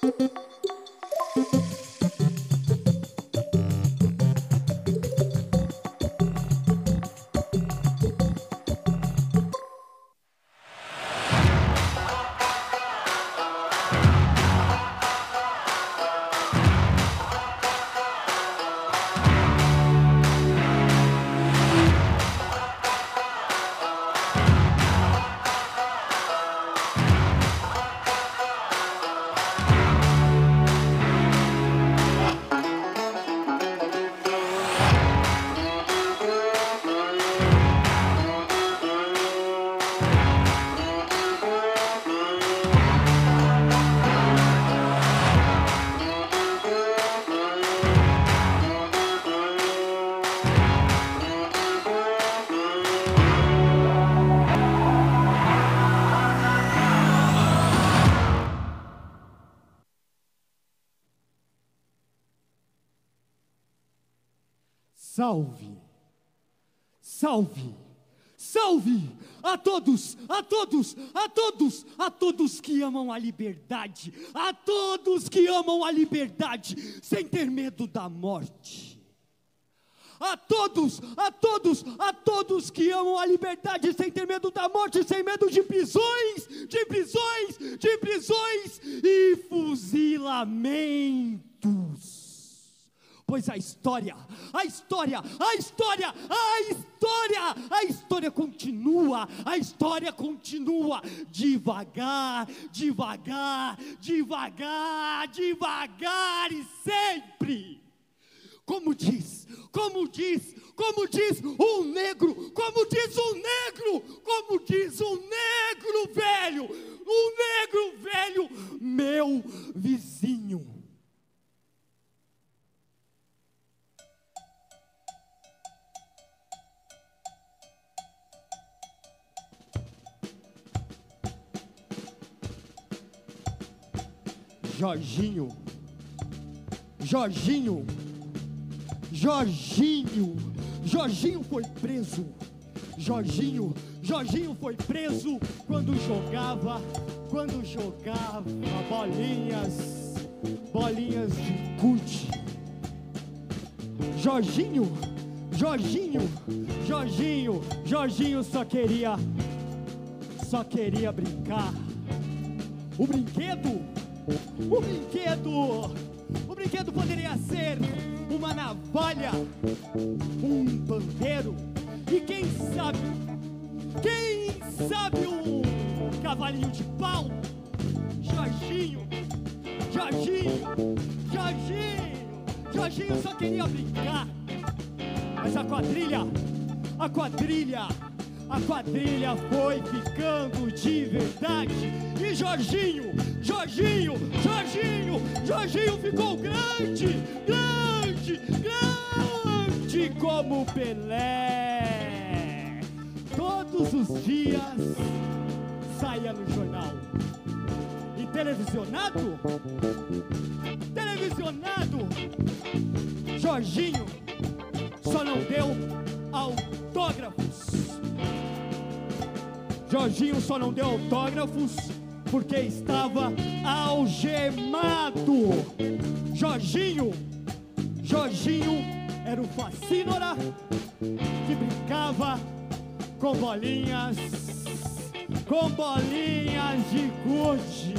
Salve, salve, salve a todos, a todos, a todos, a todos que amam a liberdade, a todos que amam a liberdade, sem ter medo da morte. A todos, a todos, a todos que amam a liberdade, sem ter medo da morte, sem medo de prisões, de prisões, de prisões e fuzilamentos. Pois a história continua, a história continua, devagar, devagar, devagar, devagar e sempre. Como diz um negro, como diz um negro velho, meu vizinho. Jorginho foi preso. Jorginho foi preso quando jogava bolinhas de gude. Jorginho só queria brincar. O brinquedo poderia ser uma navalha, um pandeiro e quem sabe um cavalinho de pau. Jorginho só queria brincar. Mas a quadrilha foi ficando de verdade. E Jorginho ficou grande como Pelé. Todos os dias saía no jornal. E televisionado, Jorginho só não deu autógrafos. Jorginho só não deu autógrafos porque estava algemado. Jorginho era o facínora que brincava com bolinhas de gude.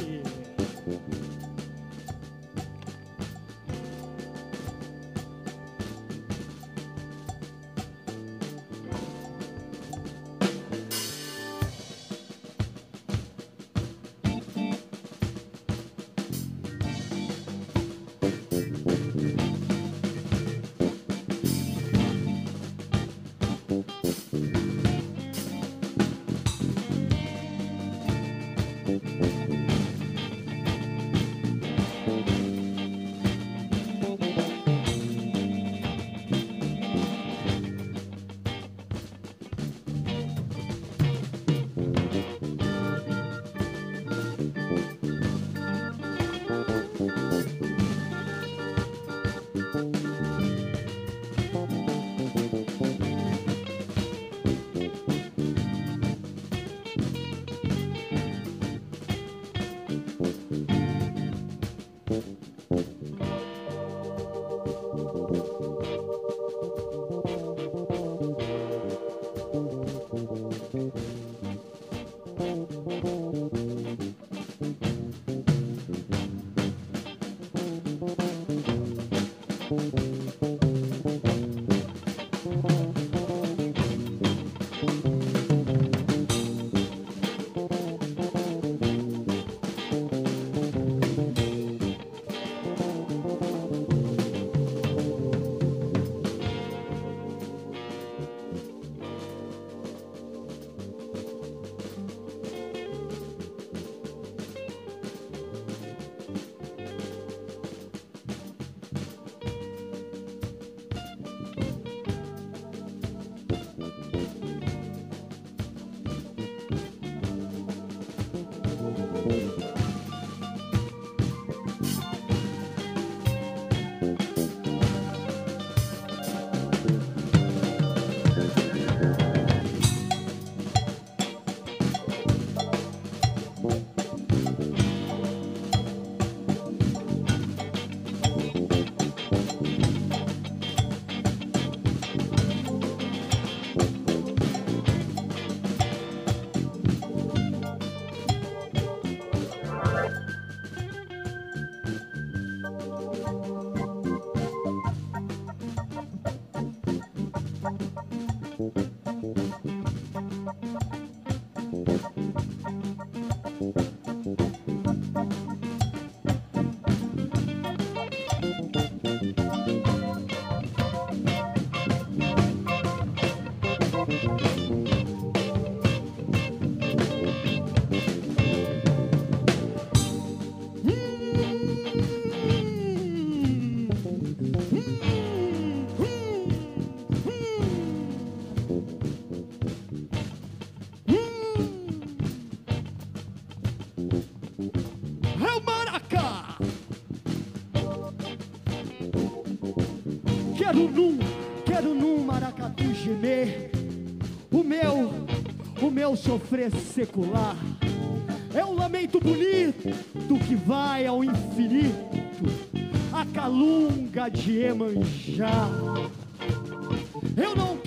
Quero num maracatu gemer o meu sofrer secular. É um lamento bonito que vai ao infinito, a calunga de Iemanjá. Eu não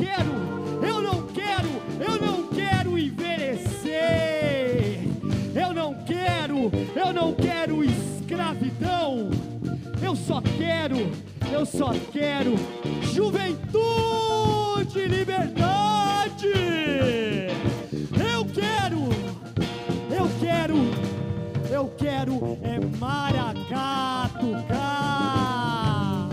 quero envelhecer. Eu não quero escravidão. Eu só quero juventude e liberdade. Eu quero é maracatucar.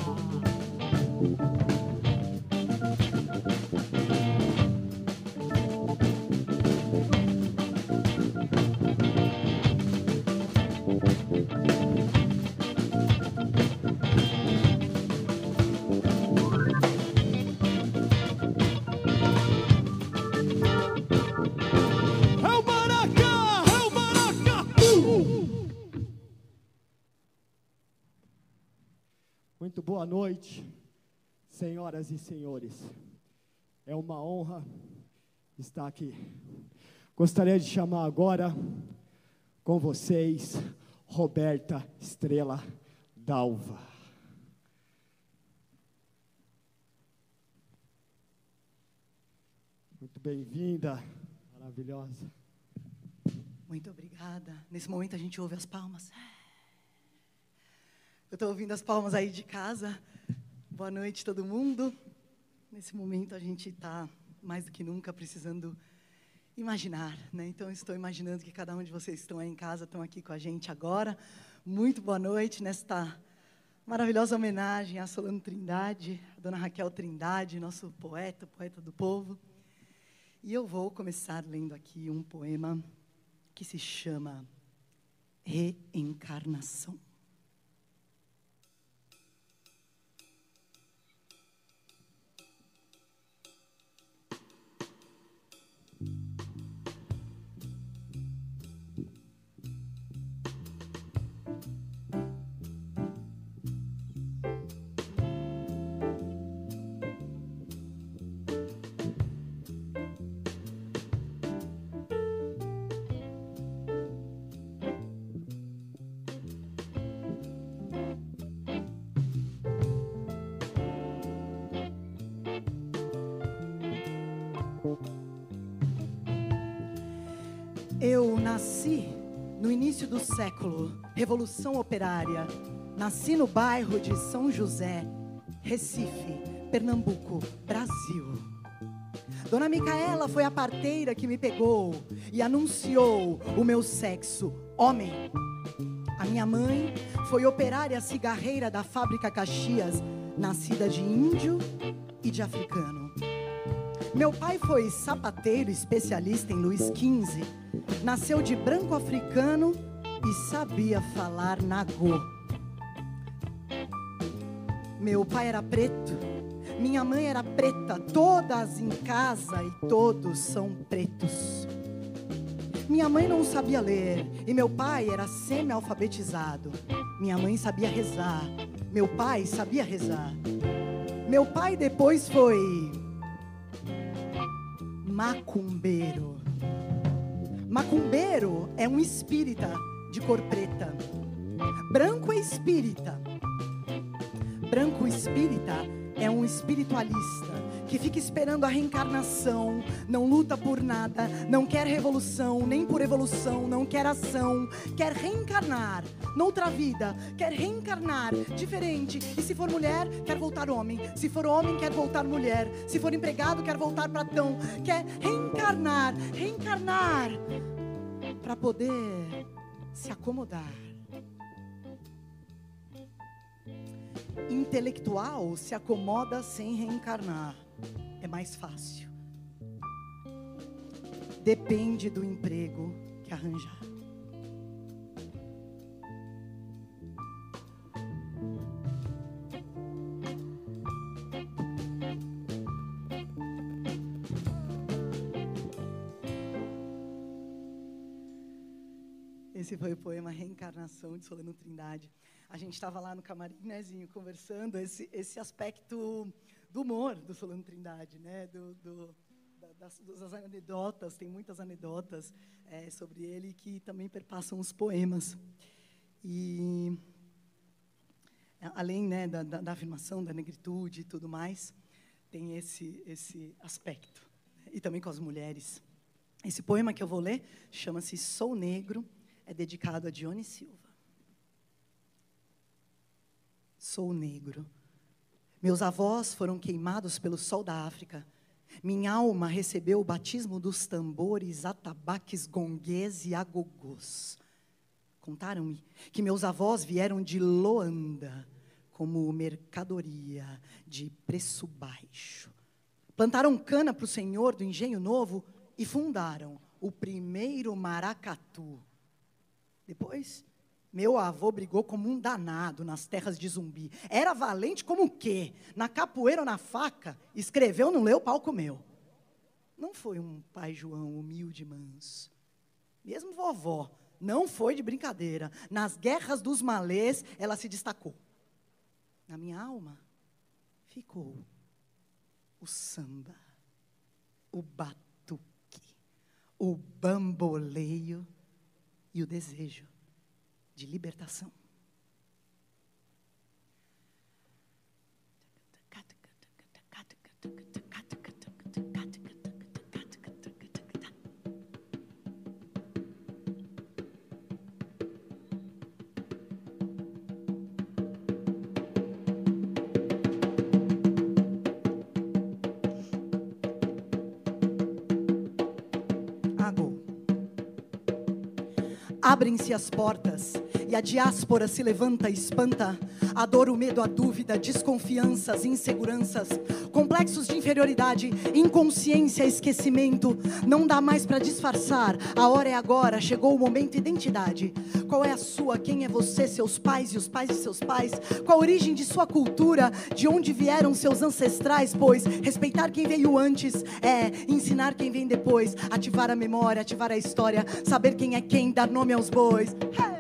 Muito boa noite, senhoras e senhores. É uma honra estar aqui. Gostaria de chamar agora com vocês Roberta Estrela Dalva. Muito bem-vinda, maravilhosa. Muito obrigada. Nesse momento a gente ouve as palmas. Eu estou ouvindo as palmas aí de casa. Boa noite, todo mundo. Nesse momento a gente está, mais do que nunca, precisando imaginar, né? Então, eu estou imaginando que cada um de vocês que estão aí em casa estão aqui com a gente agora. Muito boa noite nesta maravilhosa homenagem à Solano Trindade, a dona Raquel Trindade, nosso poeta do povo. E eu vou começar lendo aqui um poema que se chama Reencarnação. Eu nasci no início do século, Revolução Operária. Nasci no bairro de São José, Recife, Pernambuco, Brasil. Dona Micaela foi a parteira que me pegou e anunciou o meu sexo, homem. A minha mãe foi operária cigarreira da fábrica Caxias, nascida de índio e de africano. Meu pai foi sapateiro especialista em Luís XV, nasceu de branco africano e sabia falar nagô. Meu pai era preto, minha mãe era preta, todas em casa e todos são pretos. Minha mãe não sabia ler e meu pai era semi-alfabetizado. Minha mãe sabia rezar, meu pai sabia rezar. Meu pai depois foi macumbeiro. Macumbeiro é um espírita de cor preta. Branco é espírita. Branco espírita é um espiritualista que fica esperando a reencarnação, não luta por nada, não quer revolução, nem por evolução, não quer ação, quer reencarnar noutra vida, quer reencarnar diferente. E se for mulher, quer voltar homem. Se for homem, quer voltar mulher. Se for empregado, quer voltar patrão. Quer reencarnar para poder se acomodar. Intelectual se acomoda sem reencarnar. É mais fácil. Depende do emprego que arranjar. Esse foi o poema Reencarnação, de Solano Trindade. A gente estava lá no camarim, né, Zinho, conversando esse aspecto do humor do Solano Trindade, né, das anedotas, tem muitas anedotas sobre ele que também perpassam os poemas. E, além, né, da afirmação da negritude e tudo mais, tem esse aspecto. E também com as mulheres. Esse poema que eu vou ler chama-se Sou Negro, é dedicado a Dione Silva. Sou negro. Meus avós foram queimados pelo sol da África. Minha alma recebeu o batismo dos tambores, atabaques, gonguês e agogôs. Contaram-me que meus avós vieram de Loanda como mercadoria de preço baixo. Plantaram cana para o senhor do Engenho Novo e fundaram o primeiro maracatu. Depois, meu avô brigou como um danado nas terras de Zumbi. Era valente como o quê? Na capoeira ou na faca, escreveu, não leu, pau comeu. Não foi um pai João humilde e manso. Mesmo vovó, não foi de brincadeira. Nas guerras dos malês, ela se destacou. Na minha alma, ficou o samba, o batuque, o bamboleio e o desejo de libertação. Abrem-se as portas e a diáspora se levanta e espanta. A dor, o medo, a dúvida, desconfianças, inseguranças, complexos de inferioridade, inconsciência, esquecimento. Não dá mais para disfarçar. A hora é agora, chegou o momento. Identidade. Qual é a sua? Quem é você? Seus pais e os pais de seus pais? Qual a origem de sua cultura? De onde vieram seus ancestrais? Pois respeitar quem veio antes é ensinar quem vem depois. Ativar a memória, ativar a história, saber quem é quem, dar nome aos bois. Hey!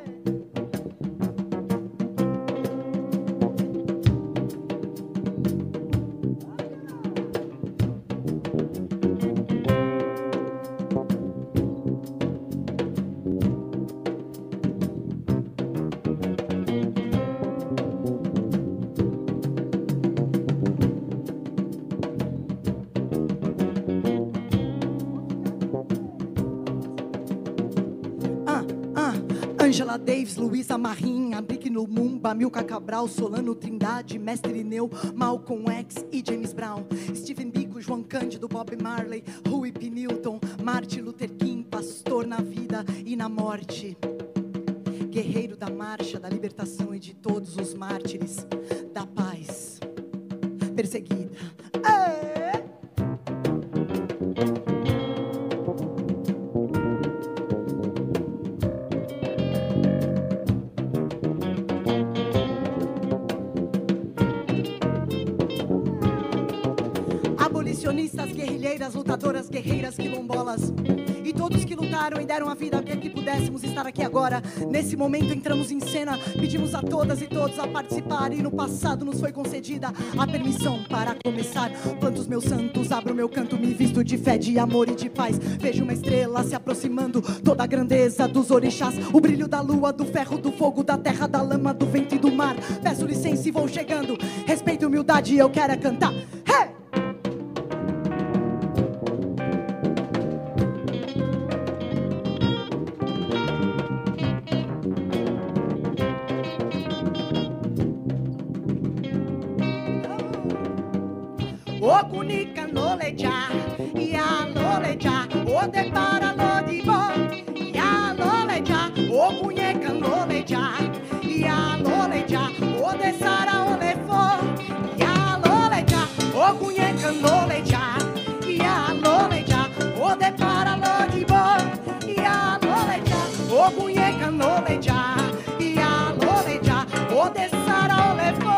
Angela Davis, Luísa Marim, Henrique Lumumba, Milka Cabral, Solano Trindade, Mestre Irineu, Malcolm X e James Brown, Stephen Biko, João Cândido, Bob Marley, Huey P. Newton, Martin Luther King, pastor na vida e na morte, guerreiro da marcha, da libertação e de todos os mártires da paz, perseguida. Abolicionistas, guerrilheiras, lutadoras, guerreiras, quilombolas e todos que lutaram e deram a vida para que pudéssemos estar aqui agora. Nesse momento entramos em cena, pedimos a todas e todos a participar e no passado nos foi concedida a permissão para começar. Planto os meus santos, abro meu canto, me visto de fé, de amor e de paz. Vejo uma estrela se aproximando, toda a grandeza dos orixás, o brilho da lua, do ferro, do fogo, da terra, da lama, do vento e do mar. Peço licença e vou chegando, respeito e humildade, eu quero é cantar. Hey! Okunika loleja, ya loleja, o de para lo di bo, ya loleja, o kunheka loleja, ya loleja, o de sara o lefo, ya loleja, o kunheka loleja, ya loleja, o de para lo di bo, ya loleja, o kunheka loleja, ya loleja, o de sara o lefo.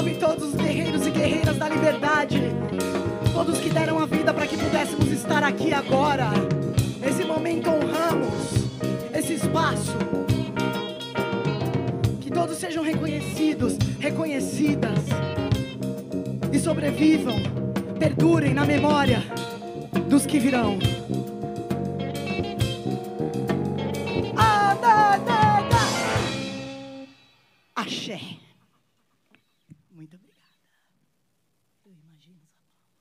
Salve todos os guerreiros e guerreiras da liberdade, todos que deram a vida para que pudéssemos estar aqui agora. Nesse momento honramos esse espaço. Que todos sejam reconhecidos, reconhecidas e sobrevivam, perdurem na memória dos que virão. Axé. Muito obrigada. Eu imagino os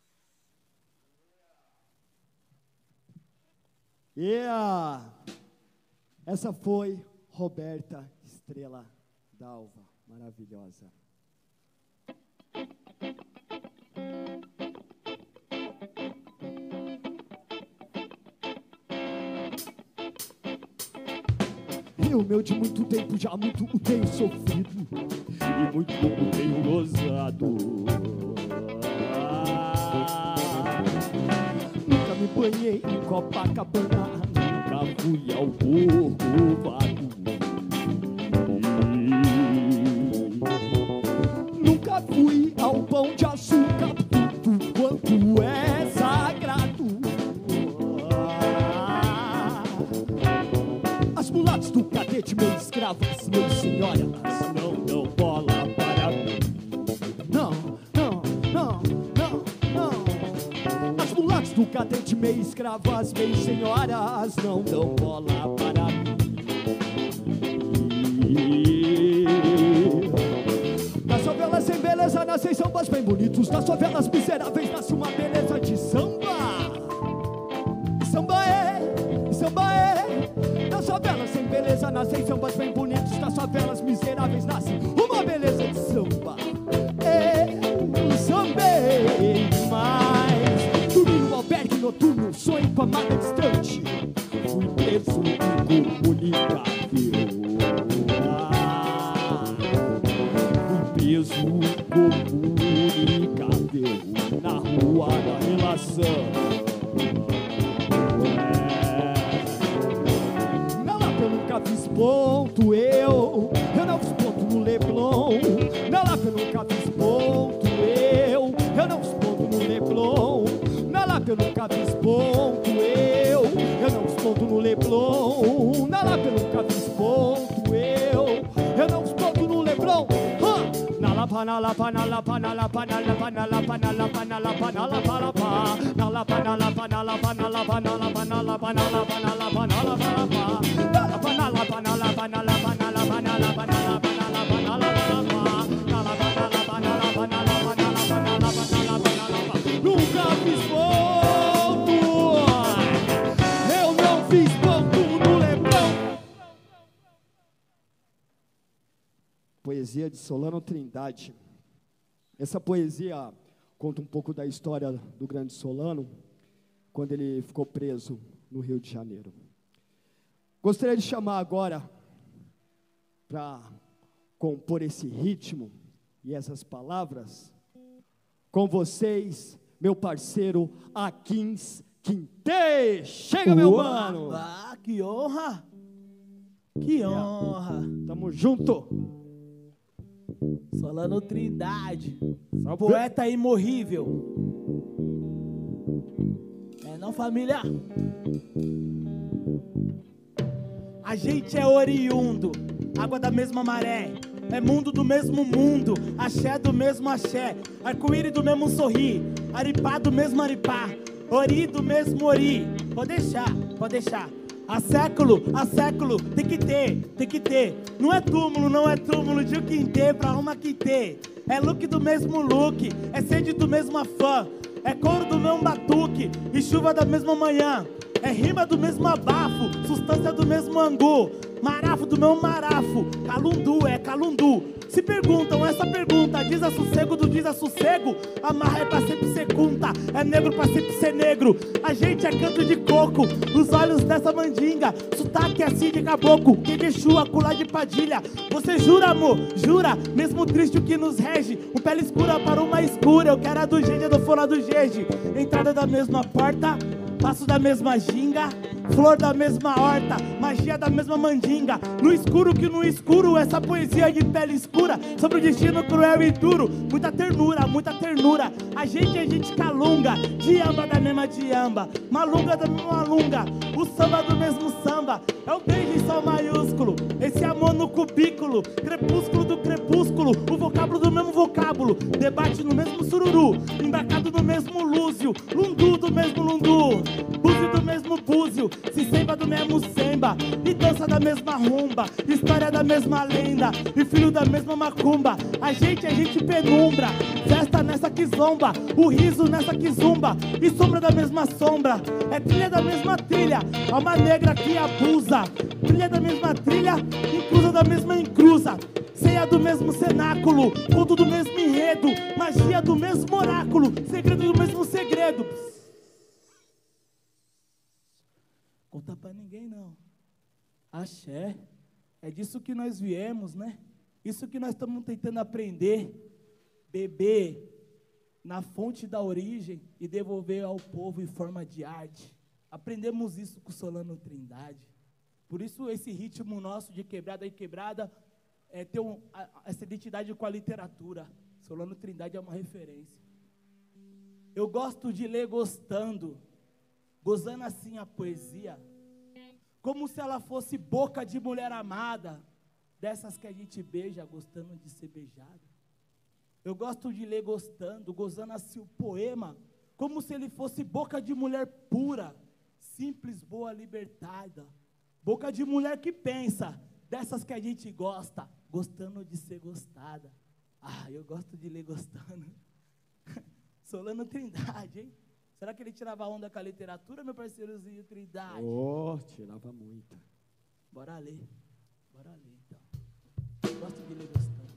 aplausos. Yeah! Essa foi Roberta Estrela Dalva, maravilhosa. Eu, meu de muito tempo, já muito o tenho sofrido e muito pouco tenho gozado. Nunca me banhei em Copacabana, nunca fui ao Corcovado. Nunca fui ao Pão de Açúcar, tudo quanto é sagrado. As mulatas do cadete, meus escravos, meus senhoras, não dão bola para mim. Não, não, não, não, não. As mulatas do cadete, meio escravas, meio senhoras, não dão bola para mim. Nas favelas sem beleza nascem sambas bem bonitos, nas favelas miseráveis nasce uma beleza de samba. Samba é, samba é. Nas favelas sem beleza nascem sambas bem bonitos, nas favelas miseráveis nasce uma beleza de samba. Eu sambei demais, dormi no albergue noturno, sonho com a amada distante, fui preso incomunicável. Fui preso incomunicável na rua da relação. Fiz ponto, eu não fiz ponto no Leblon. Na Lapa eu nunca fiz ponto, eu não fiz ponto no Leblon. Na Lapa eu nunca fiz ponto, eu não fiz ponto no Leblon. Na Lapa eu nunca fiz ponto, eu não fiz ponto no Leblon. Na Lapa, na Lapa, na Lapa, na Lapa, na Lapa, na Lapa, na Lapa, na Lapa, na Lapa, na Lapa, na Lapa, na Lapa, na Lapa, na Lapa, na Lapa, na Lapa, na Lapa, na Lapa, na Lapa. Nunca fiz ponto, eu não fiz ponto no Leblon. Poesia de Solano Trindade. Essa poesia conta um pouco da história do grande Solano, quando ele ficou preso no Rio de Janeiro. Gostaria de chamar agora, para compor esse ritmo e essas palavras, com vocês, meu parceiro Akins Quintê. Chega, meu mano! Ah, que honra! Que honra! Tamo junto! Solano Trindade, Salve. poeta imorrível. É não, família? A gente é oriundo, água da mesma maré, é mundo do mesmo mundo, axé do mesmo axé, arco-íris do mesmo sorrir, aripá do mesmo aripá, ori do mesmo ori. Pode deixar, pode deixar. Há século, tem que ter. Não é túmulo de um quintê pra uma quintê. É look do mesmo look, é sede do mesmo afã, é couro do mesmo batuque e chuva da mesma manhã. É rima do mesmo abafo, substância do mesmo angu, marafo do meu marafo, calundu é calundu. Se perguntam essa pergunta, diz a sossego do diz a sossego, amarra é pra sempre ser cunta, é negro pra sempre ser negro. A gente é canto de coco, nos olhos dessa mandinga, sotaque assim de caboclo, que de chua, cular de padilha. Você jura, amor? Jura? Mesmo triste o que nos rege, um pele escura para uma escura, eu quero a do Gede, do fora do Gede. Entrada da mesma porta, passo da mesma ginga, flor da mesma horta, magia da mesma mandinga. No escuro que no escuro, essa poesia de pele escura, sobre o destino cruel e duro. Muita ternura, a gente calunga, diamba da mesma diamba, malunga da mesma malunga, o samba do mesmo samba. É o beijo em sol maiúsculo, esse amor no cubículo, crepúsculo do crepúsculo, o vocábulo do mesmo vocábulo, debate no mesmo sururu, embarcado no mesmo lúzio, lundu do mesmo lundu, búzio do mesmo búzio, se semba do mesmo semba, e dança da mesma rumba, história da mesma lenda, e filho da mesma macumba. A gente penumbra, festa nessa que zomba, o riso nessa que zumba, e sombra da mesma sombra, é trilha da mesma trilha, alma negra que abusa, trilha da mesma trilha, inclusa da mesma encruza, ceia do mesmo cenáculo, conto do mesmo enredo, magia do mesmo oráculo, segredo do mesmo segredo. Conta pra ninguém não. Axé, é disso que nós viemos, né? Isso que nós estamos tentando aprender, beber na fonte da origem e devolver ao povo em forma de arte. Aprendemos isso com Solano Trindade. Por isso esse ritmo nosso de quebrada em quebrada é ter essa identidade com a literatura. Solano Trindade é uma referência. Eu gosto de ler gostando, gozando assim a poesia, como se ela fosse boca de mulher amada, dessas que a gente beija, gostando de ser beijada. Eu gosto de ler gostando, gozando assim o poema, como se ele fosse boca de mulher pura, simples, boa, libertada. Boca de mulher que pensa, dessas que a gente gosta, gostando de ser gostada. Ah, eu gosto de ler gostando. Solano Trindade, hein? Será que ele tirava onda com a literatura, meu parceirozinho Trindade? Oh, tirava muito. Bora ler então. Gosto de ler gostando.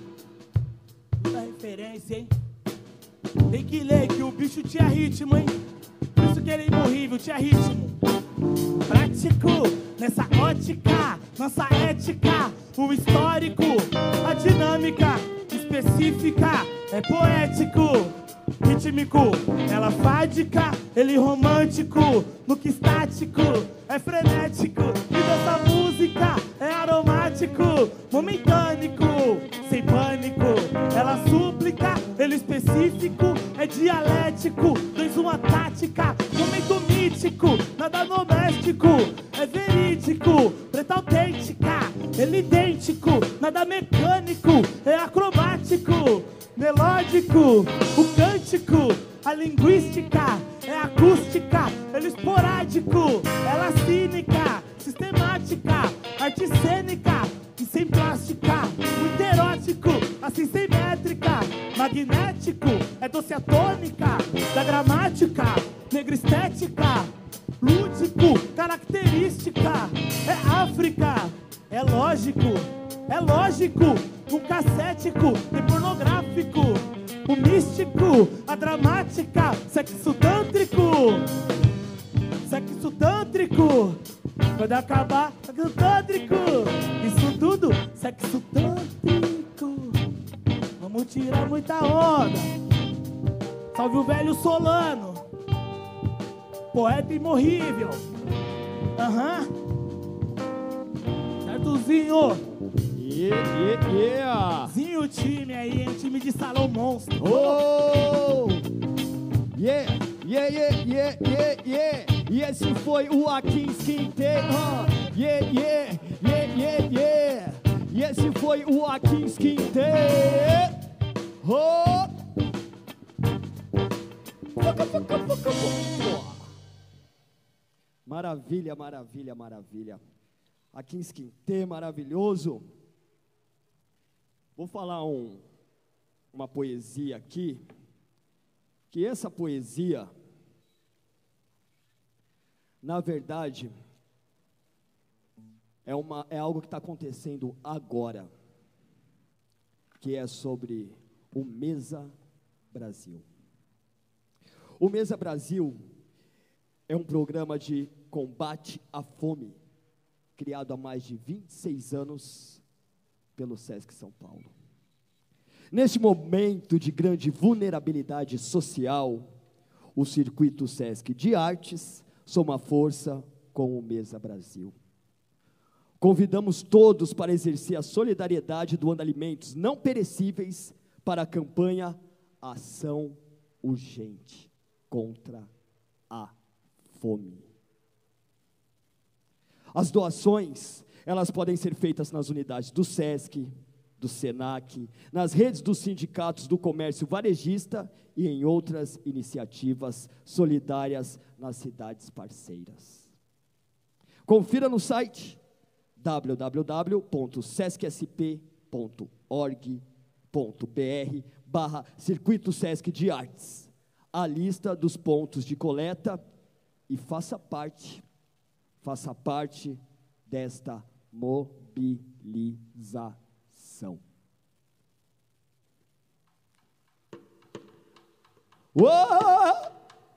Puta referência, hein? Tem que ler que o bicho tinha ritmo, hein? Por isso que ele é imorrível, tinha ritmo. Prático, nessa ótica, nossa ética, o histórico, a dinâmica específica, é poético, rítmico, ela fádica, ele romântico, no que estático, é frenético, e dessa música é aromático, momentânico, sem pânico, ela súplica, ele específico, é dialético, 2, 1 tática, momento mítico, nada doméstico, é verídico, preta autêntica, ele idêntico, nada mecânico, é acrobático, melódico, o cântico, a linguística, é acústica, ele esporádico, ela cínica, sistemática, arte cênica, e sem plástica, muito erótico, assim sem métrica, magnético, é doce atônica, da gramática, negra estética, lúdico, característica, é África, é lógico, um cassético e pornográfico, o místico, a dramática, sexo tântrico, quando acabar, sexo tântrico, isso tudo, sexo tântrico, vamos tirar muita onda, salve o velho Solano, poeta imorrível, certozinho. Zinho time aí, hein? Time de salão monstro. Oh! Yeah! E esse foi o Akinski Tema. Yeah! E esse foi o Akinski Tema. Oh! Maravilha. Akinski Tema maravilhoso. Vou falar uma poesia aqui, que essa poesia, na verdade, é algo que está acontecendo agora, que é sobre o Mesa Brasil. O Mesa Brasil é um programa de combate à fome, criado há mais de 26 anos, pelo Sesc São Paulo. Neste momento de grande vulnerabilidade social, O Circuito Sesc de Artes soma força com o Mesa Brasil. Convidamos todos para exercer a solidariedade doando alimentos não perecíveis para a campanha Ação Urgente contra a Fome. As doações, elas podem ser feitas nas unidades do Sesc, do Senac, nas redes dos sindicatos do comércio varejista e em outras iniciativas solidárias nas cidades parceiras. Confira no site www.sescsp.org.br/Circuito Sesc de Artes, a lista dos pontos de coleta e faça parte desta mobilização. Uou!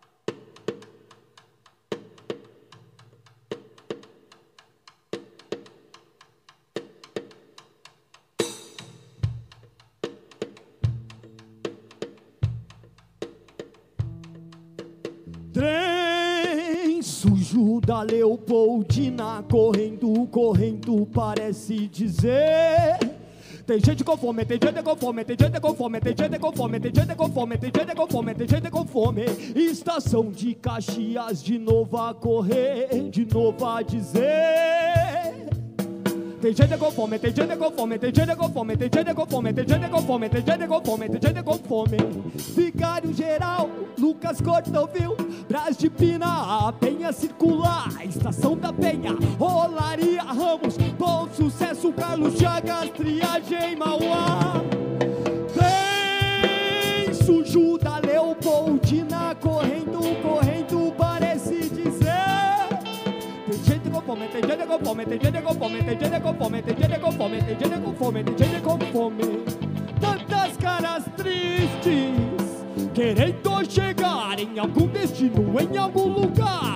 Trem sujo da Leopoldina, correndo, correndo, parece dizer: tem gente com fome, tem gente com fome, tem gente com fome, tem gente com fome, tem gente com fome, tem gente com fome, tem gente com fome. Estação de Caxias, de novo a correr, de novo a dizer: tem gente com fome, tem gente com fome, tem gente com fome, tem gente com fome, tem gente com fome, tem gente com fome, tem gente com fome. Vigário Geral, Lucas Cordovil, Brás de Pina, a Penha Circular, Estação da Penha, Rolaria Ramos, Bom Sucesso, Carlos Chagas, Triagem Mauá. Tem sujo da Leopoldina, correndo, correndo, parece dizer: tem gente com fome, tem gente com fome, tem gente com fome, tem gente com fome, tem gente com fome, tem gente com fome, tem gente com fome. Tantas caras tristes, querendo chegar em algum destino, em algum lugar.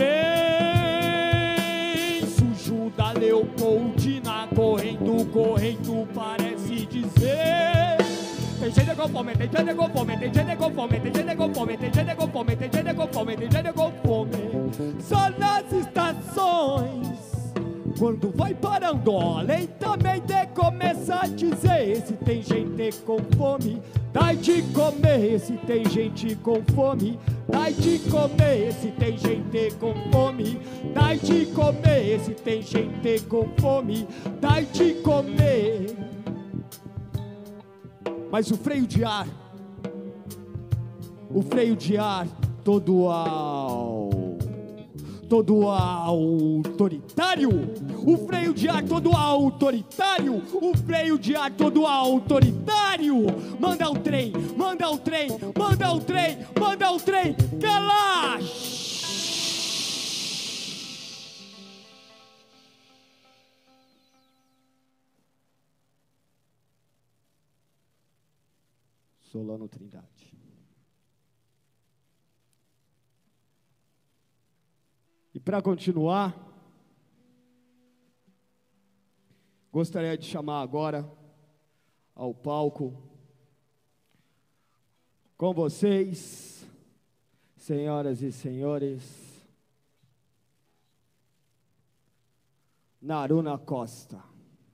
Trem sujo da Leopoldina, correndo, correndo, parece dizer: tem gente com fome, tem gente com fome, tem gente com fome, tem gente com fome, tem gente com fome, tem gente com fome, tem gente com fome. Só nas estações, quando vai parando, ó, lentamente começa a dizer: se tem gente com fome, dai de comer. Se tem gente com fome, dai de comer. Se tem gente com fome, dai de comer. Se tem gente com fome, dai de comer. Mas o freio de ar todo autoritário, o freio de ar todo autoritário, o freio de ar todo autoritário. Manda o trem, manda o trem, manda o trem, manda o trem, cala! Solano Trindade. E para continuar, gostaria de chamar agora ao palco, com vocês, senhoras e senhores, Naruna Costa.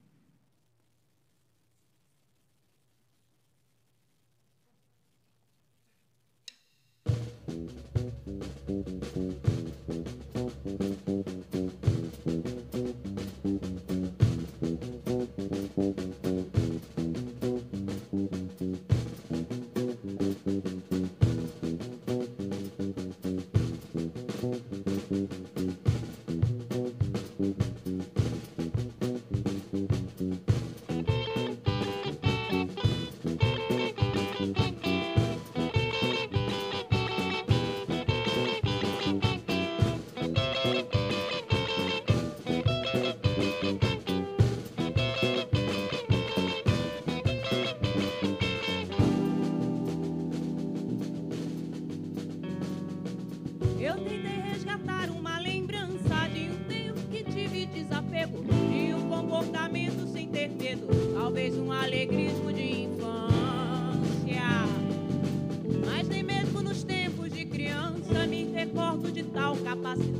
Eu tentei resgatar uma lembrança de um tempo que tive desapego, de um comportamento sem ter medo, talvez um alegrismo de infância. Mas nem mesmo nos tempos de criança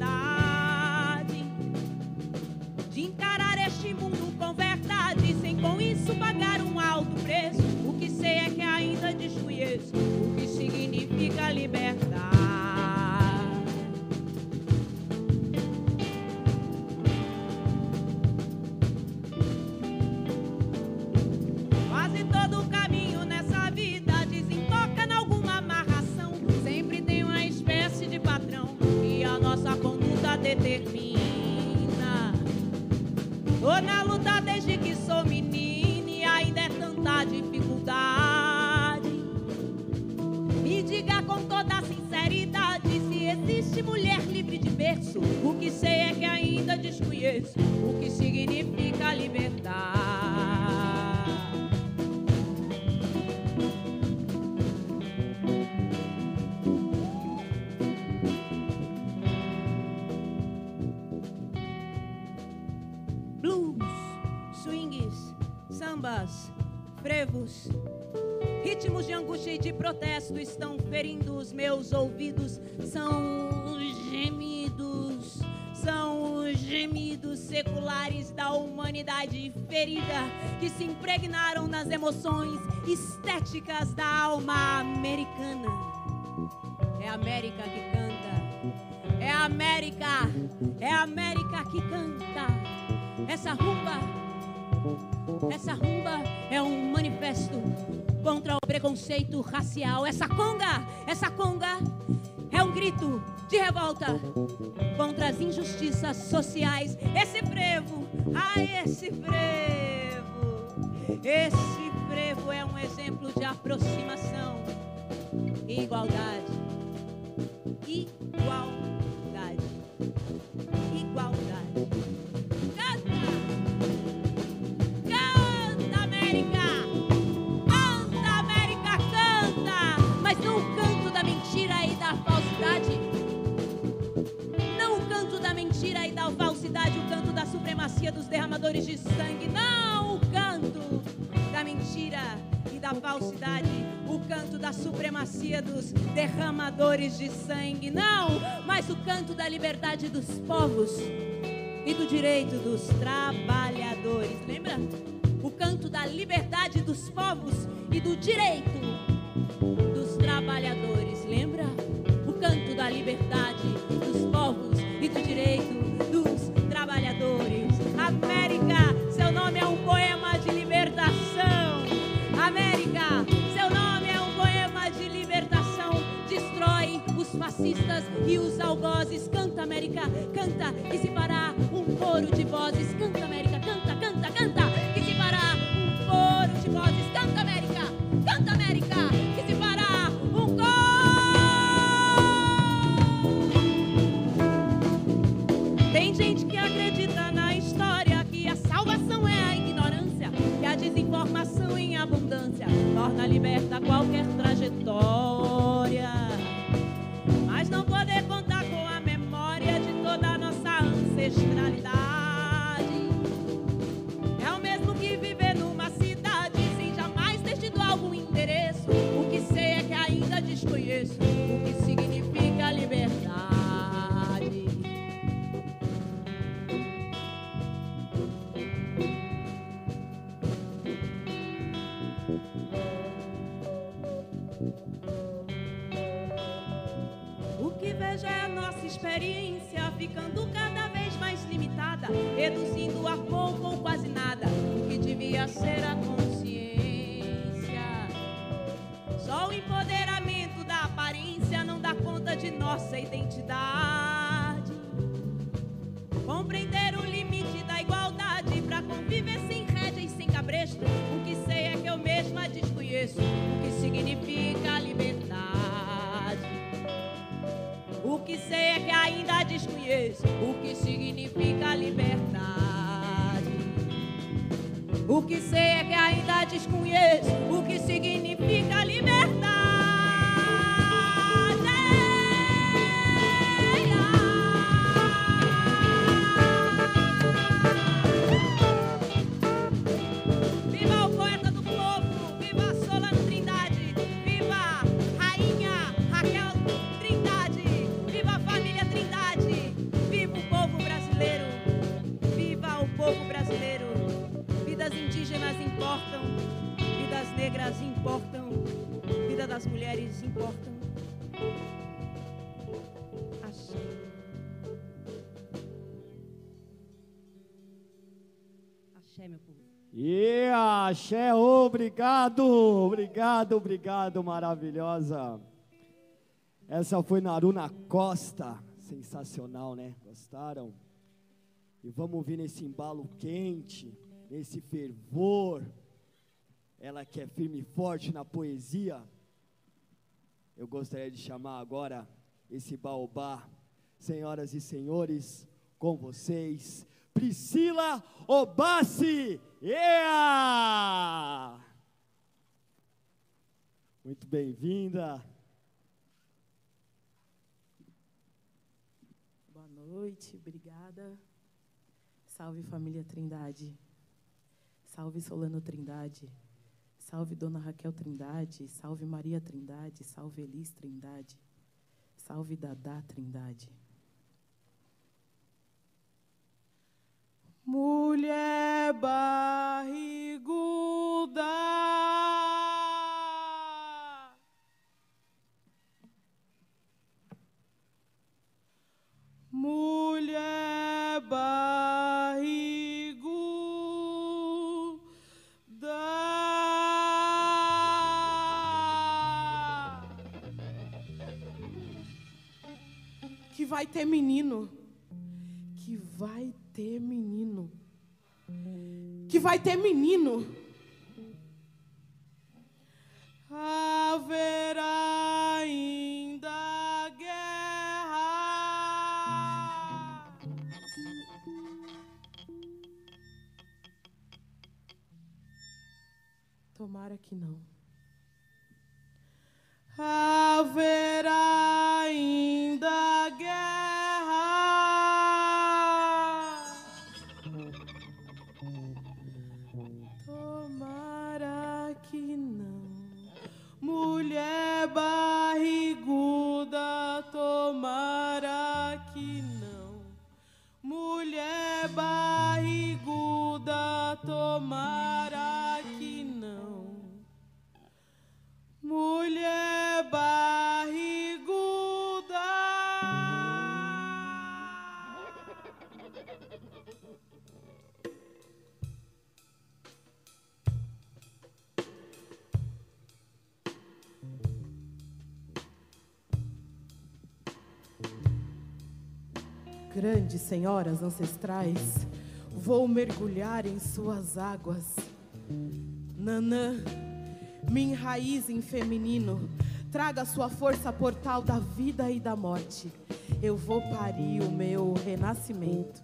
liberdade de encarar este mundo com verdade, sem com isso pagar um alto preço. O que sei é que ainda desconheço o que significa liberdade. Quase todo o caminho nessa vida desemboca em alguma amarração. Sempre tem uma espécie de patrão que a nossa conduta determina. Tô na luta desde que sou menina e ainda é tanta dificuldade. Me diga com toda sinceridade se existe mulher livre de berço. O que sei é que ainda desconheço o que significa liberdade. Blues, swings, sambas, frevos, ritmos de angústia e de protesto estão ferindo os meus ouvidos. São os gemidos seculares da humanidade ferida que se impregnaram nas emoções estéticas da alma americana. É a América que canta, é a América que canta. Essa rumba é um manifesto contra o preconceito racial. Essa conga é um grito de revolta contra as injustiças sociais. Esse frevo é um exemplo de aproximação e igualdade. Canta, América! Canta, América, canta! Mas não o canto da mentira e da falsidade. Não o canto da mentira e da falsidade, o canto da supremacia dos derramadores de sangue. Não o canto da mentira e da falsidade, o canto da supremacia dos derramadores de sangue. Não, mas o canto da liberdade dos povos e do direito dos trabalhadores. Lembra? O canto da liberdade dos povos e do direito dos trabalhadores. Lembra? O canto da liberdade dos povos e do direito dos trabalhadores. América, seu nome é um poema de libertação. América, seu nome é um poema de libertação. Destrói os fascistas e os algozes. Canta, América, canta, que se parar um coro de vozes. Canta, América, canta, canta, canta, que se parar um coro de vozes. Canta, América, que se parar um coro. Tem gente que acredita na história que a salvação é a ignorância, que a desinformação em abundância torna liberta qualquer trajetória. Mas não poder contar com a memória de toda a nossa ancestralidade é o mesmo que viver numa cidade sem jamais ter tido algum endereço. O que sei é que ainda desconheço o que significa liberdade. O que vejo é a nossa experiência ficando cada vez mais limitada, reduzindo a pouco ou quase nada o que devia ser a consciência. Só o empoderamento da aparência não dá conta de nossa identidade. Compreender o limite da igualdade pra conviver sem rédea e sem cabresto. O que sei é que eu mesma desconheço o que significa liberdade. O que sei é que ainda desconheço o que significa liberdade. O que sei é que ainda desconheço o que significa liberdade. Viva o poeta do povo, viva Solano Trindade, viva a rainha Raquel Trindade, viva a família Trindade, importam. Axé. Axé, meu povo. Axé, obrigado, maravilhosa. Essa foi Naruna Costa, sensacional, né? Gostaram? E vamos vir nesse embalo quente, nesse fervor. Ela que é firme e forte na poesia. Eu gostaria de chamar agora esse baobá, senhoras e senhores, com vocês, Priscila Obassi. Muito bem-vinda. Boa noite, obrigada. Salve família Trindade. Salve Solano Trindade. Salve Dona Raquel Trindade. Salve Maria Trindade. Salve Elis Trindade. Salve Dadá Trindade. Mulher barriguda, mulher barriguda, que vai ter menino, que vai ter menino, que vai ter menino. Haverá ainda guerra. Tomara que não. Haverá ainda guerra. Tomara que não. Mulher barriguda, tomara que não. Mulher barriguda, tomara que não. Mulher barriguda. Grandes senhoras ancestrais, vou mergulhar em suas águas. Nanã, me enraize em feminino, traga sua força portal da vida e da morte. Eu vou parir o meu renascimento.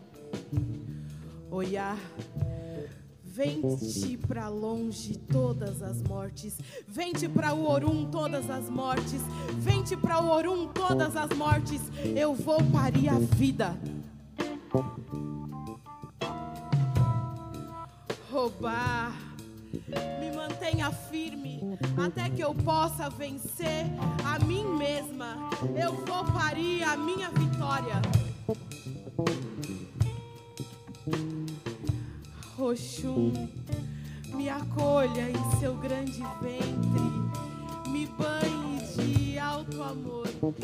Oiá, vem-te pra longe todas as mortes. Vem-te pra o Orum todas as mortes. Vem-te pra o Orum todas as mortes. Eu vou parir a vida. Roubar, me mantenha firme até que eu possa vencer a mim mesma. Eu vou parir a minha vitória. Oxum, me acolha em seu grande ventre, me banhe de alto amor.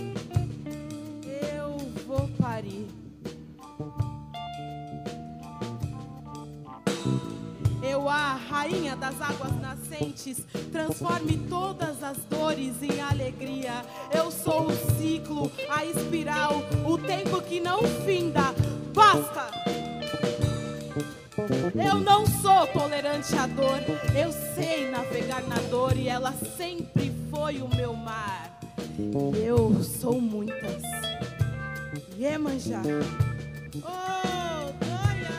Eu vou parir. Eu, a rainha das águas nascentes, transforme todas as dores em alegria. Eu sou o ciclo, a espiral, o tempo que não finda. Basta! Eu não sou tolerante à dor, eu sei navegar na dor e ela sempre foi o meu mar. Eu sou muitas. Iemanjá. Oh, Doia!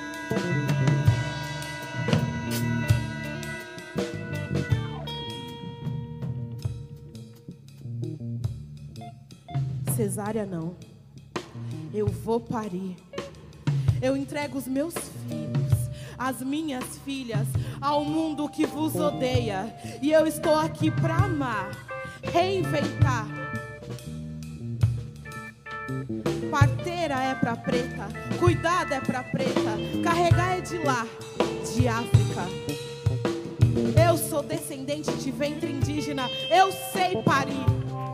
Cesárea não. Eu vou parir. Eu entrego os meus filhos, as minhas filhas, ao mundo que vos odeia. E eu estou aqui para amar, reinventar. Parteira é pra preta, cuidado é pra preta, carregar é de lá, de África. Eu sou descendente de ventre indígena, eu sei parir.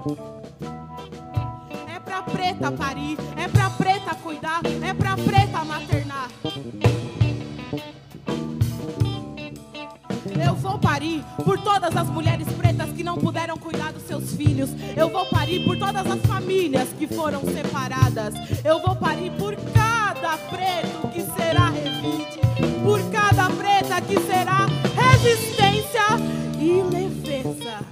É pra preta parir, é pra preta cuidar, é pra preta maternar. Eu vou parir por todas as mulheres pretas que não puderam cuidar dos seus filhos. Eu vou parir por todas as famílias que foram separadas. Eu vou parir por cada preto que será revide, por cada preta que será resistência e leveza.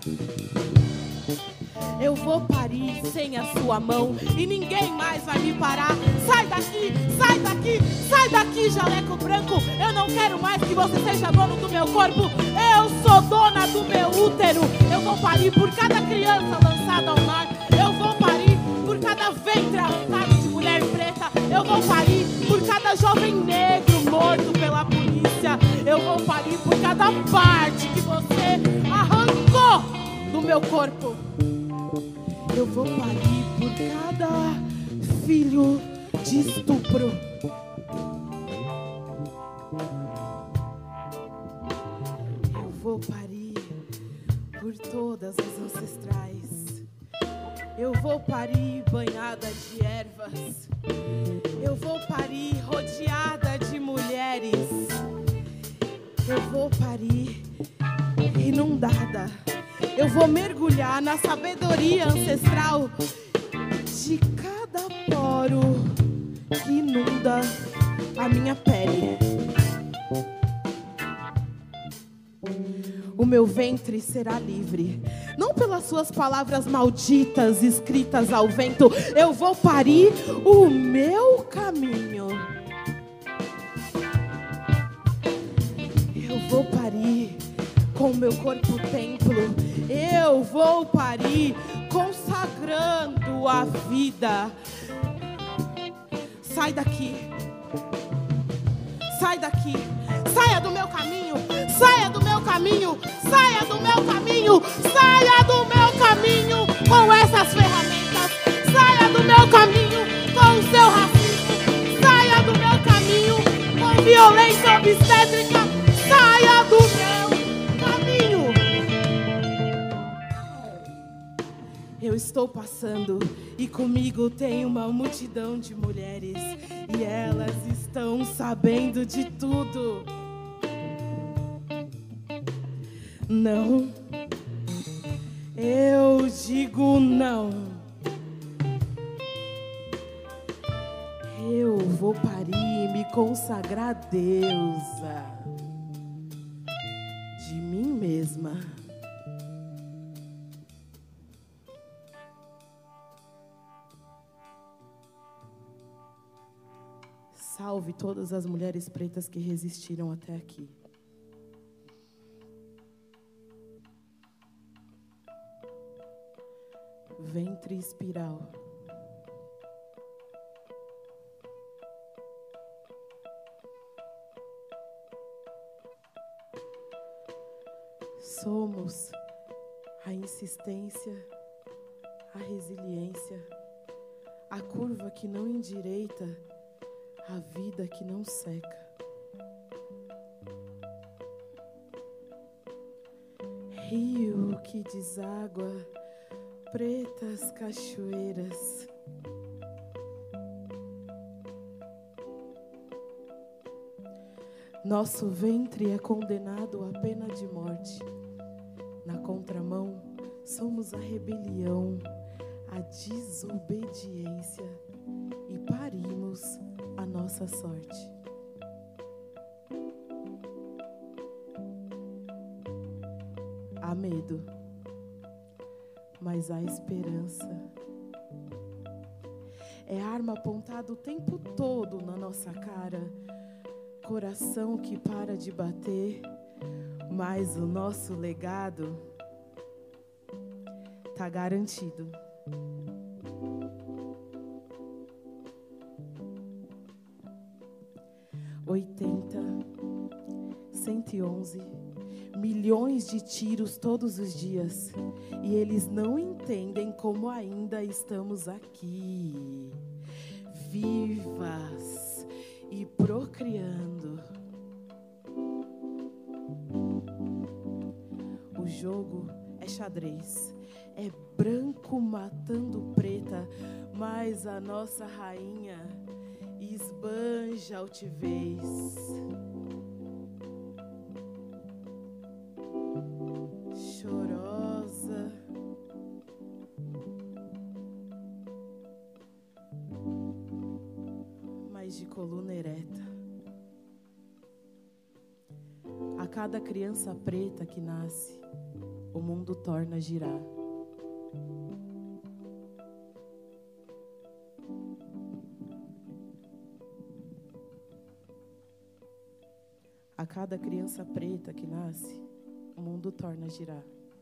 Eu vou parir sem a sua mão e ninguém mais vai me parar. Sai daqui, sai daqui, sai daqui, jaleco branco. Eu não quero mais que você seja dono do meu corpo. Eu sou dona do meu útero. Eu vou parir por cada criança lançada ao mar. Eu vou parir por cada ventre arrancado de mulher preta. Eu vou parir por cada jovem negro morto pela polícia. Eu vou parir por cada parte que você arrancou do meu corpo. Eu vou parir por cada filho de estupro. Eu vou parir por todas as ancestrais. Eu vou parir banhada de ervas. Eu vou parir rodeada de mulheres. Eu vou parir inundada. Eu vou mergulhar na sabedoria ancestral de cada poro que inunda a minha pele. O meu ventre será livre, não pelas suas palavras malditas escritas ao vento. Eu vou parir o meu caminho. Eu vou parir com meu corpo templo. Eu vou parir consagrando a vida. Sai daqui. Sai daqui. Saia do meu caminho. Saia do meu caminho. Saia do meu caminho. Saia do meu caminho com essas ferramentas. Saia do meu caminho com o seu racismo. Saia do meu caminho com violência obstétrica. Saia do meu caminho. Eu estou passando e comigo tem uma multidão de mulheres e elas estão sabendo de tudo. Não, eu digo não. Eu vou parir e me consagrar deusa de mim mesma. Salve todas as mulheres pretas que resistiram até aqui. Ventre espiral. Somos a insistência, a resiliência, a curva que não endireita, a vida que não seca. Rio que deságua, pretas cachoeiras. Nosso ventre é condenado à pena de morte. Na contramão, somos a rebelião, a desobediência e parimos a nossa sorte. Há medo, mas há esperança. É arma apontada o tempo todo na nossa cara, coração que para de bater, mas o nosso legado tá garantido. $80, 111, milhões de tiros todos os dias. E eles não entendem como ainda estamos aqui, vivas e procriando. xadrez. É branco matando preta, mas a nossa rainha esbanja altivez. Chorosa, mas de coluna ereta. A cada criança preta que nasce, o mundo torna a girar. A cada criança preta que nasce, o mundo torna a girar.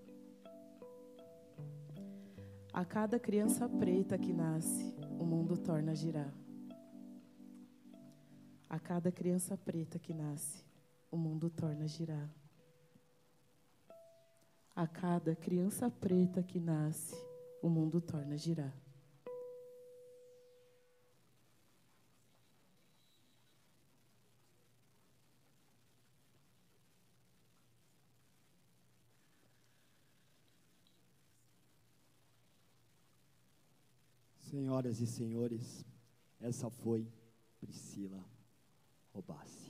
A cada criança preta que nasce, o mundo torna a girar. A cada criança preta que nasce, o mundo torna a girar. A cada criança preta que nasce, o mundo torna a girar. Senhoras e senhores, essa foi Priscila Robassi.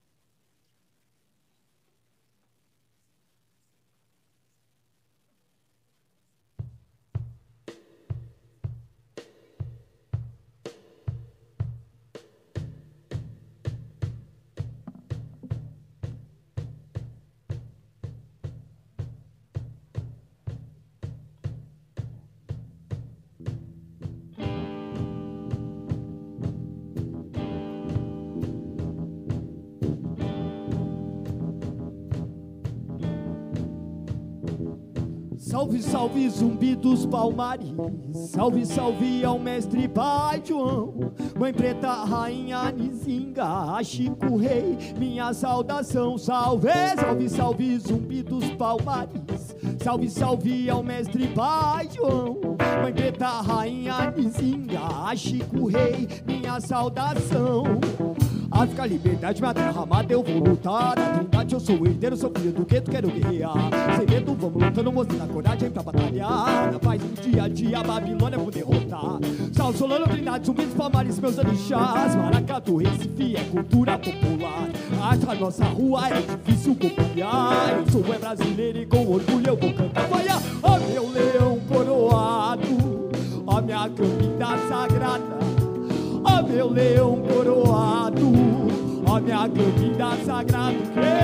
Salve, salve, Zumbi dos Palmares. Salve, salve ao mestre Pai João, Mãe Preta, Rainha Nizinga, Chico Rei, minha saudação. Salve, salve, salve, Zumbi dos Palmares. Salve, salve ao mestre Pai João, Mãe Preta, Rainha Nizinga, Chico Rei, minha saudação. África, liberdade, minha terra amada, eu vou lutar. Na Trindade eu sou herdeiro, sou filho do gueto, quero guerrear. Sem medo, vamos lutando, mostrando a coragem pra batalhar. Na paz do dia a dia, a Babilônia vou derrotar. Salve, Solano, Trindade, Zumbi dos Palmares, meus orixás. Maracatu, Recife, é cultura popular. A nossa rua é difícil copiar. Eu sou brasileiro e com orgulho eu vou cantar. Vai, ó meu leão coroado, ó minha campina sagrada. Ó meu leão coroado, ó minha campina sagrada.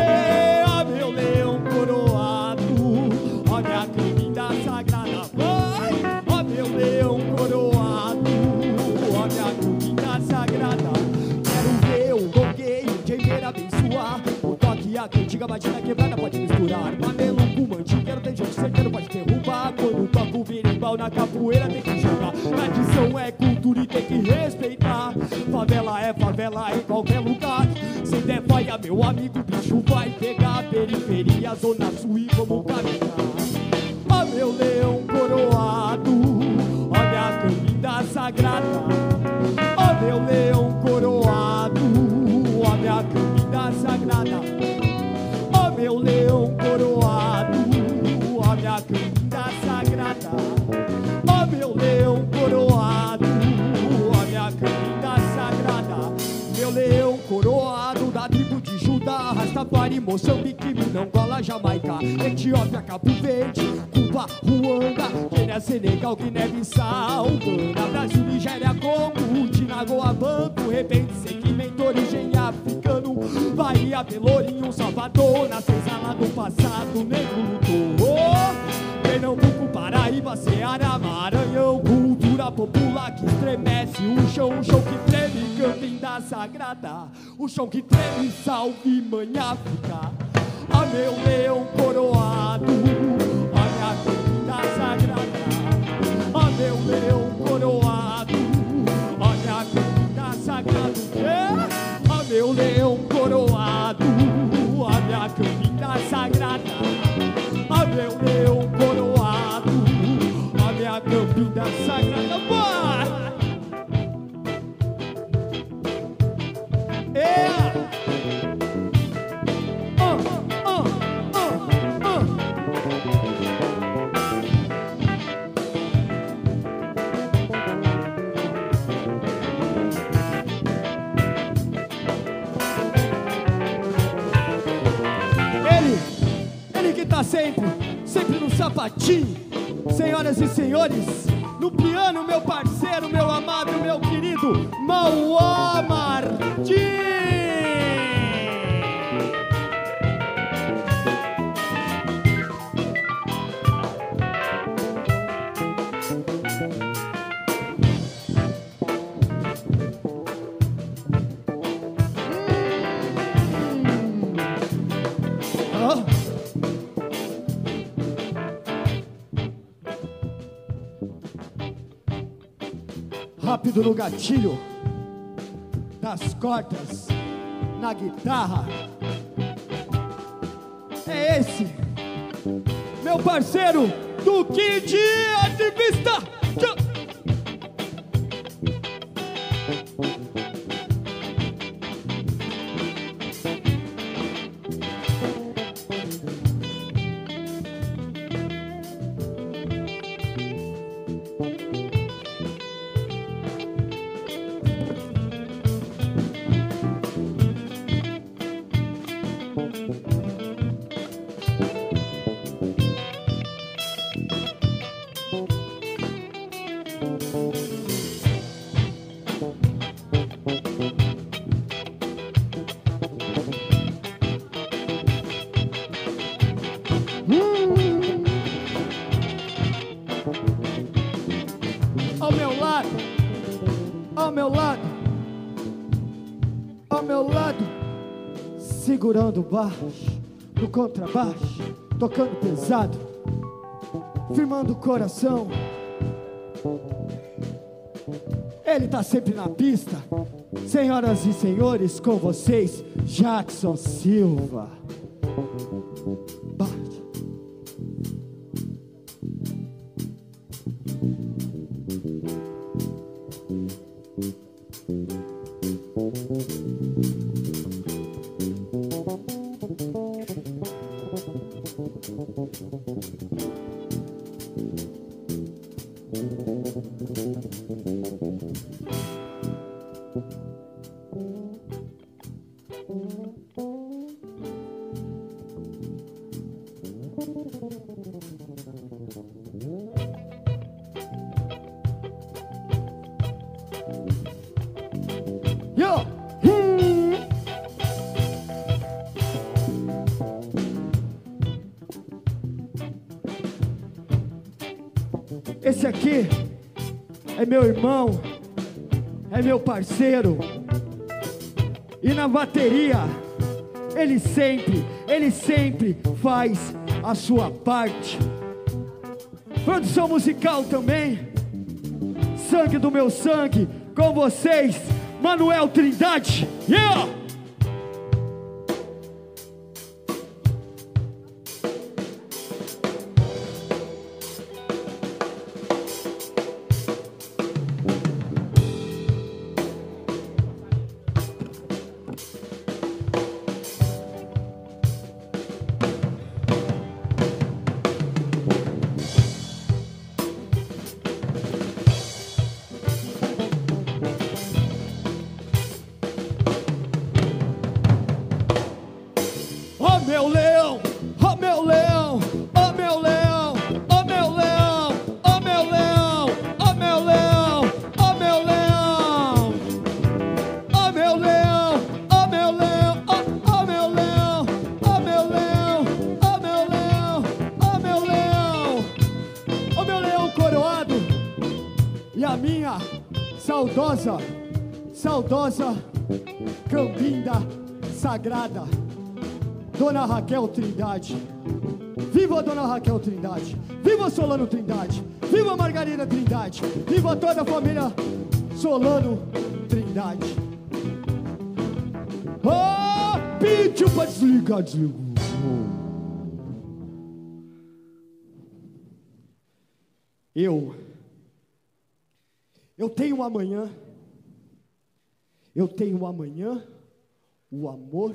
Ó meu leão coroado, ó minha campina sagrada. Vai! Ó meu leão coroado, ó minha campina sagrada. Quero ver o gongueio de Embeira abençoar. O toque, a cantiga, batida quebrada pode misturar. Mamelo com mantinho, quero ter gente certeiro, pode derrubar. Quando toco o berimbau na capoeira tem que jogar. Tradição é cultura e tem que respeitar. Favela é favela em qualquer lugar. Sem der faia, meu amigo, bicho vai pegar. Periferia, zona sul e vamos caminhar. Ó meu leão coroado, ó minha campina sagrada. Ó meu leão coroado, ó minha campina sagrada. Ó meu leão coroado, ó minha campina sagrada. Ó meu leão coroado, ó minha campina sagrada. Meu leão coroado da tribo de Judá, Rastafari, Moçambique, Angola, Jamaica, Etiópia, Cabo Verde, Cuba, Ruanda, Quênia, Senegal, Guiné-Bissau, Gana, Brasil, Nigéria, Congo, Tinagoa, Banco, repente, segmento, origem africano, Bahia, Pelourinho, Salvador, na senzala do passado, negro lutou. Pernambuco, Paraíba, Ceará, Maranhão, cultura popular que estremece o chão que treme, campina sagrada, o chão que treme, salve mãe África. Ó meu leão coroado, ó minha campina sagrada. Ó meu leão coroado, ó minha campina sagrada. Ó meu leão coroado, ó minha campina sagrada. Ó meu leão coroado, ó minha campina sagrada. Bora! sapatinho. Senhoras e senhores, no piano, meu parceiro, meu amado, meu querido Mauá Martins. Rápido no gatilho das cordas na guitarra. É esse, meu parceiro do Kid Ativista. Ao meu lado, segurando o baixo, no contrabaixo, tocando pesado, firmando o coração. Ele tá sempre na pista. Senhoras e senhores, com vocês, Jackson Silva. Esse aqui é meu irmão, é meu parceiro. E na bateria, ele sempre faz a sua parte. Produção musical também. Sangue do meu sangue, com vocês, Manuel Trindade. Yeah! Saudosa Cambinda Sagrada, Dona Raquel Trindade. Viva a Dona Raquel Trindade, viva Solano Trindade, viva Margarida Trindade, viva toda a família Solano Trindade. Pediu pra desligar, desligou. Eu tenho amanhã. Eu tenho amanhã o amor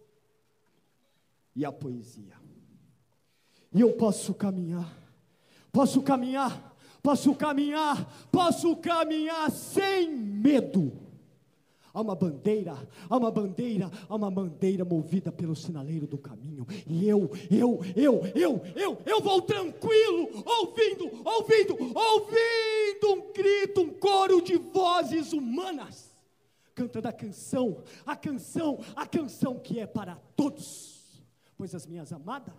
e a poesia. E eu posso caminhar sem medo. há uma bandeira, há uma bandeira, há uma bandeira movida pelo sinaleiro do caminho. E eu vou tranquilo, ouvindo um grito, um coro de vozes humanas, cantando a canção que é para todos. Pois as minhas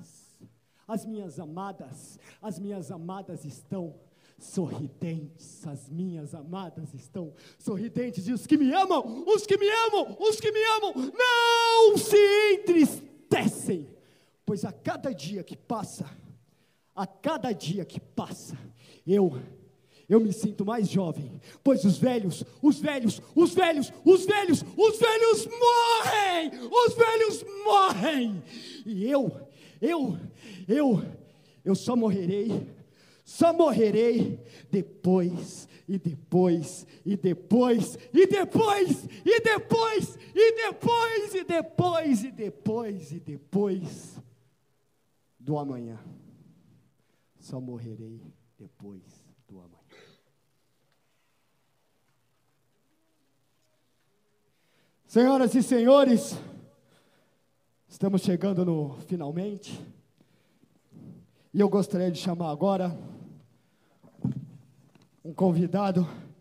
amadas estão sorridentes, as minhas amadas estão sorridentes, e os que me amam, não se entristecem, pois a cada dia que passa, eu me sinto mais jovem, pois os velhos morrem, e eu só morrerei depois do amanhã. Só morrerei depois do amanhã. Senhoras e senhores, estamos chegando no finalmente, e eu gostaria de chamar agora um convidado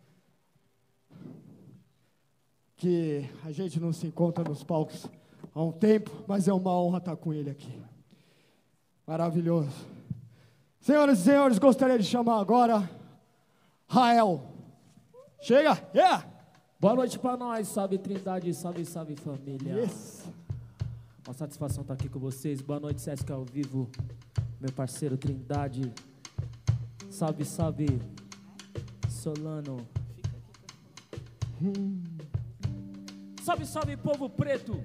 que a gente não se encontra nos palcos há um tempo, mas é uma honra estar com ele aqui. Maravilhoso. Senhoras e senhores, gostaria de chamar agora Rael. Chega! Yeah! Boa noite pra nós, salve Trindade, salve família. Yes. Uma satisfação estar aqui com vocês. Boa noite, Sesc ao vivo, meu parceiro Trindade. Salve Solano. Salve povo preto.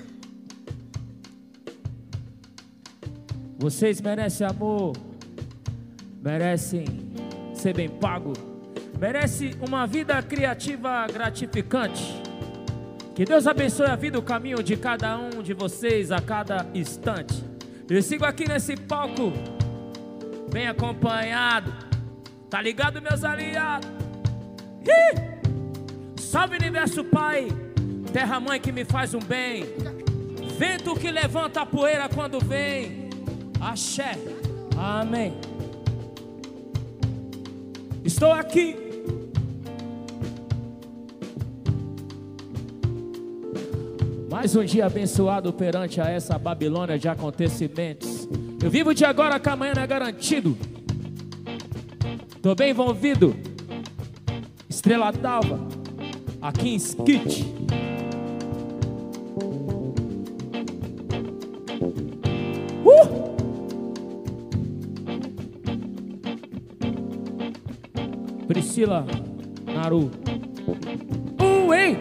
Vocês merecem amor, merecem ser bem pago, merece uma vida criativa gratificante. Que Deus abençoe a vida, o caminho de cada um de vocês a cada instante. Eu sigo aqui nesse palco, bem acompanhado. Tá ligado, meus aliados? Salve universo Pai, terra mãe que me faz um bem, vento que levanta a poeira quando vem. Axé, amém. Estou aqui mais um dia abençoado perante a essa Babilônia de acontecimentos. Eu vivo de agora que amanhã não é garantido. Tô bem envolvido. Estrela d'Alva, aqui em Skit. Priscila Naru. Ei!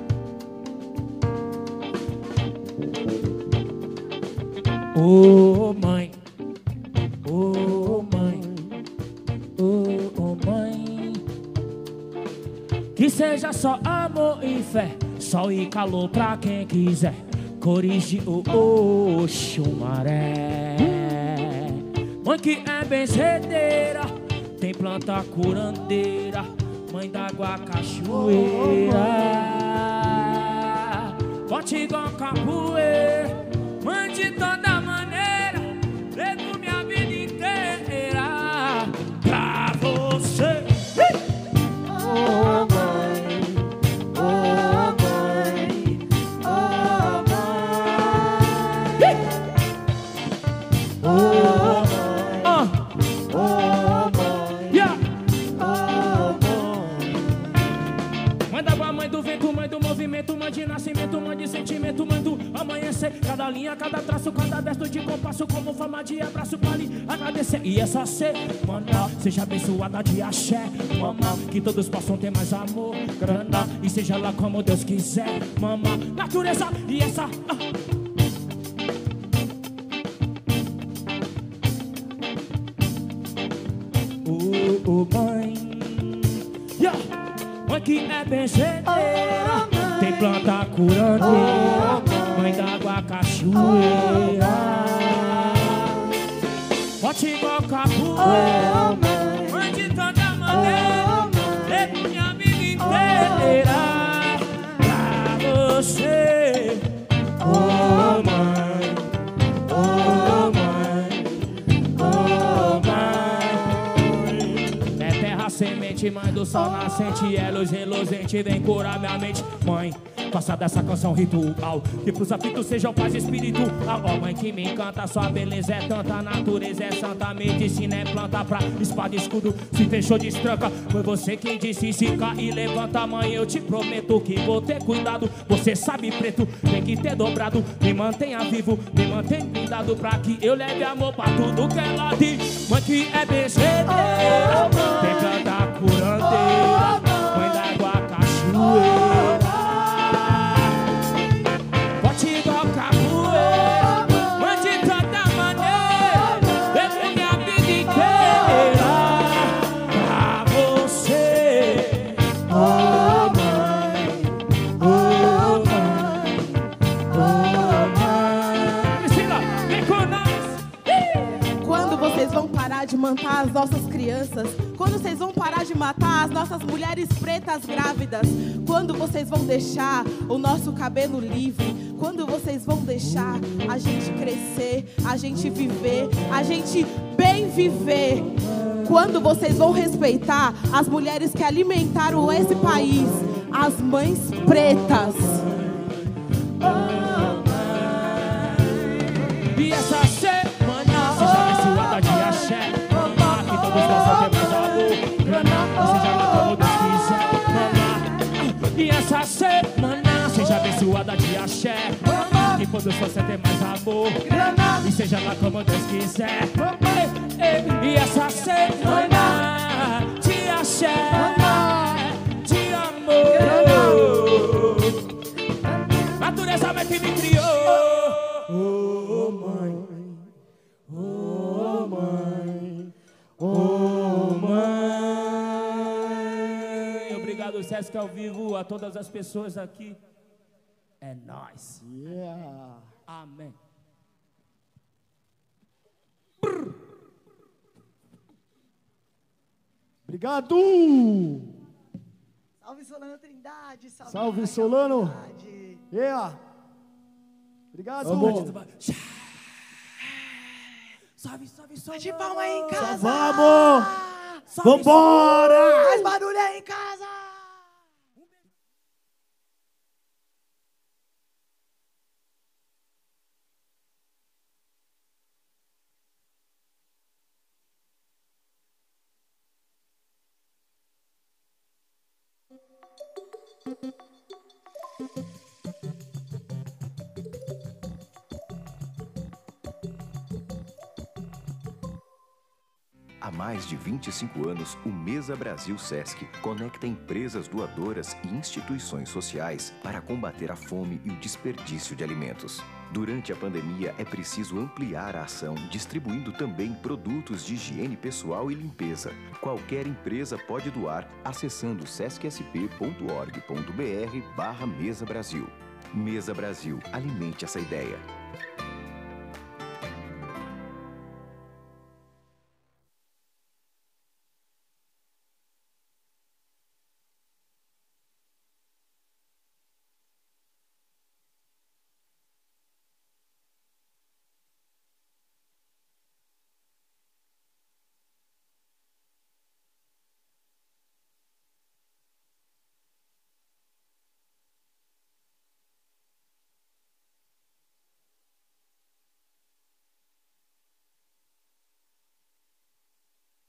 Oh mãe, oh mãe, oh mãe, que seja só amor e fé, sol e calor pra quem quiser, cores de Oxumaré. Mãe que é benzedeira, tem planta curandeira, mãe d'água cachoeira, forte igual capoeira, mãe de toda maneira, levo minha vida inteira pra você. Oh mãe, oh mãe, oh mãe, oh mãe, Yeah. oh mãe. Mãe d'água, mãe do vento, mãe do movimento, mãe de nascimento, mãe de sentimento, mãe do amanhecer. Cada linha, cada traço, cada gesto de compasso, como forma de abraço pra lhe agradecer. E essa semana seja abençoada de axé, mamá, que todos possam ter mais amor, grana, e seja lá como Deus quiser, mamá, natureza. E essa mãe, yeah. Mãe que é benzedeira, tem planta curandeira, mãe d'água cachoeira, forte igual capoeira, mãe de toda maneira, levo minha vida inteira pra você. Oh mãe, oh mãe, oh mãe. É terra semente, mãe do sol nascente, é luz reluzente, vem curar minha mente. Mãe, faça dessa canção ritual, que pros aflitos sejam paz espiritual. Ó mãe que me encanta, sua beleza é tanta, a natureza é santa, medicina é planta pra espada e escudo, se fechou destranca. Foi você quem disse se cair levanta, mãe, eu te prometo que vou ter cuidado. Você sabe preto, tem que ter dobrado, me mantenha vivo, me mantenha blindado, pra que eu leve amor pra tudo que ela diz. Mãe que é benzedeira, tem canta curandeira, mãe d'água cachoeira, de matar as nossas crianças, quando vocês vão parar de matar as nossas mulheres pretas grávidas, quando vocês vão deixar o nosso cabelo livre, quando vocês vão deixar a gente crescer, a gente viver, a gente bem viver, quando vocês vão respeitar as mulheres que alimentaram esse país, as mães pretas. E essa semana seja abençoada de axé, que todos possam ter mais amor, seja lá como Deus quiser. E essa semana seja abençoada de axé, que todos possam ter mais amor, e seja lá como Deus quiser. E essa semana de axé, de amor, natureza que me criou. Oh mãe, oh mãe, oh mãe. Obrigado, Sesc ao vivo, a todas as pessoas aqui. É nóis. Yeah. Amém. Obrigado. Salve Solano Trindade. Salve Solano. Trindade. Yeah. Obrigado. Salve, salve, salve. De palma aí em casa. Vamos. Vambora. Faz barulho aí em casa. Há mais de 25 anos, o Mesa Brasil Sesc conecta empresas doadoras e instituições sociais para combater a fome e o desperdício de alimentos. Durante a pandemia, é preciso ampliar a ação, distribuindo também produtos de higiene pessoal e limpeza. Qualquer empresa pode doar acessando sescsp.org.br/Mesa Brasil. Mesa Brasil, alimente essa ideia.